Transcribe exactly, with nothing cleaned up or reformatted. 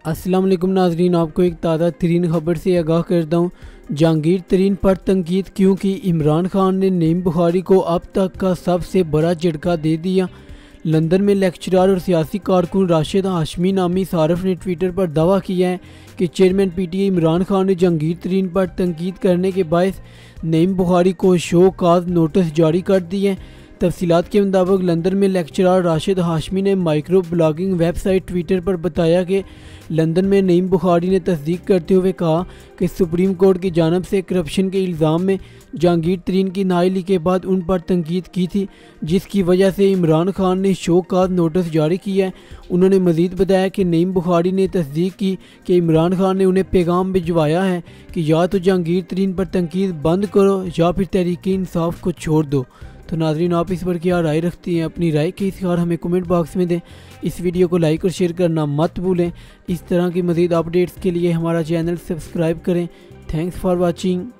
अस्सलाम वालेकुम नाजरीन, आपको एक ताज़ा तरीन खबर से आगाह करता हूँ। जहांगीर तरीन पर तनकीद क्योंकि इमरान खान ने नईम बुखारी को अब तक का सबसे बड़ा झटका दे दिया। लंदन में लेक्चरर और सियासी कारकुन राशिद हाशमी नामी सारफ ने ट्विटर पर दावा किया है कि चेयरमैन पीटीआई इमरान खान ने जहांगीर तरीन पर तनकीद करने के बायस नईम बुखारी को शो काज नोटिस जारी कर दिए। तफसीलात के मुताबिक लंदन में लेक्चरर राशिद हाशमी ने माइक्रो ब्लॉगिंग वेबसाइट ट्विटर पर बताया कि लंदन में नईम बुखारी ने तस्दीक करते हुए कहा कि सुप्रीम कोर्ट की जानब से करप्शन के इल्ज़ाम में जहांगीर तरीन की नाअहली के बाद उन पर तनकीद की थी, जिसकी वजह से इमरान खान ने शो काज नोटिस जारी किया है। उन्होंने मज़ीद बताया कि नईम बुखारी ने तस्दीक की कि इमरान खान ने उन्हें पैगाम भिजवाया है कि या तो जहांगीर तरीन पर तनकीद बंद करो या फिर तहरीक-ए-इंसाफ को छोड़ दो। तो नाज़रीन, आप इस पर क्या राय रखती हैं? अपनी राय के इज़हार हमें कमेंट बॉक्स में दें। इस वीडियो को लाइक और शेयर करना मत भूलें। इस तरह की मज़ीद अपडेट्स के लिए हमारा चैनल सब्सक्राइब करें। Thanks for watching.